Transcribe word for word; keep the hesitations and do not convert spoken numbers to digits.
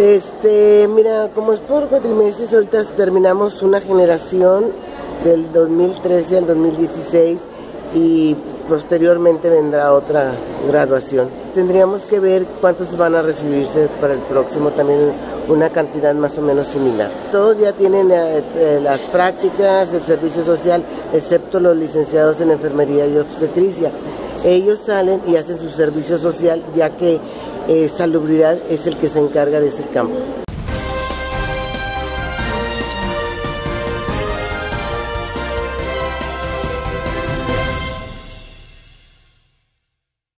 Este, mira, como es por cuatrimestres, ahorita terminamos una generación del dos mil trece al dos mil dieciséis y posteriormente vendrá otra graduación. Tendríamos que ver cuántos van a recibirse para el próximo, también una cantidad más o menos similar. Todos ya tienen eh, eh, las prácticas, el servicio social, excepto los licenciados en enfermería y obstetricia. Ellos salen y hacen su servicio social, ya que eh, salubridad es el que se encarga de ese campo.